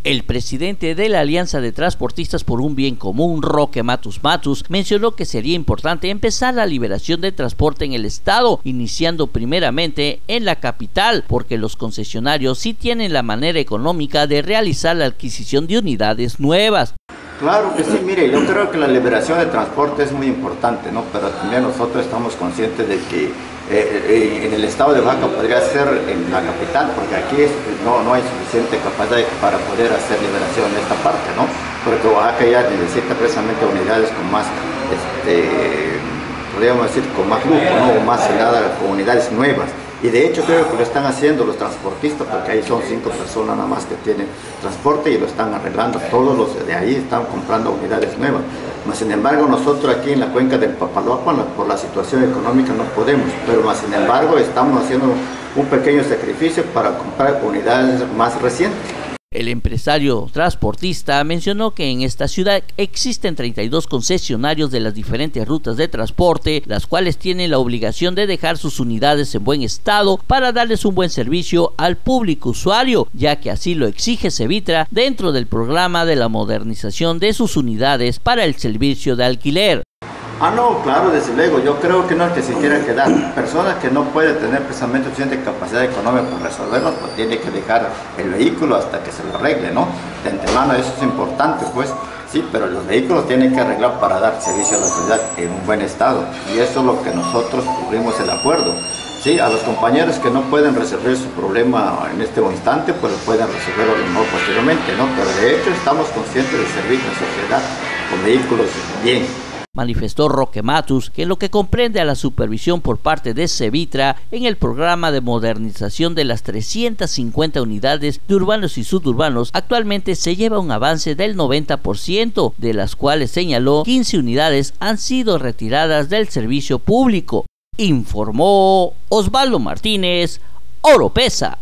El presidente de la Alianza de Transportistas por un Bien Común, Roque Matus Matus, mencionó que sería importante empezar la liberación de transporte en el estado, iniciando primeramente en la capital, porque los concesionarios sí tienen la manera económica de realizar la adquisición de unidades nuevas. Claro que sí, mire, yo creo que la liberación de transporte es muy importante, ¿no? Pero también nosotros estamos conscientes de que en el estado de Oaxaca podría ser en la capital, porque aquí no hay suficiente capacidad para poder hacer liberación en esta parte, ¿no? Porque Oaxaca ya necesita precisamente unidades con más, podríamos decir, con más lujo, ¿no? O más nada, con unidades nuevas. Y de hecho creo que lo están haciendo los transportistas, porque ahí son 5 personas nada más que tienen transporte y lo están arreglando. Todos los de ahí están comprando unidades nuevas. Mas, sin embargo, nosotros aquí en la cuenca del Papaloapan, por la situación económica no podemos, pero más sin embargo estamos haciendo un pequeño sacrificio para comprar unidades más recientes. El empresario transportista mencionó que en esta ciudad existen 32 concesionarios de las diferentes rutas de transporte, las cuales tienen la obligación de dejar sus unidades en buen estado para darles un buen servicio al público usuario, ya que así lo exige Sevitra dentro del programa de la modernización de sus unidades para el servicio de alquiler. No, claro, desde luego, yo creo que no es que se quieran quedar. Personas que no pueden tener precisamente suficiente capacidad económica para resolverlos, pues tiene que dejar el vehículo hasta que se lo arregle, ¿no? De antemano eso es importante, pues, sí, pero los vehículos tienen que arreglar para dar servicio a la sociedad en un buen estado. Y eso es lo que nosotros tuvimos el acuerdo. Sí, a los compañeros que no pueden resolver su problema en este instante, pues lo pueden resolver a lo mejor posteriormente, ¿no? Pero de hecho estamos conscientes de servir a la sociedad con vehículos bien. Manifestó Roque Matus que en lo que comprende a la supervisión por parte de Sevitra en el programa de modernización de las 350 unidades de urbanos y suburbanos, actualmente se lleva un avance del 90%, de las cuales señaló 15 unidades han sido retiradas del servicio público. Informó Osvaldo Martínez, Oropesa.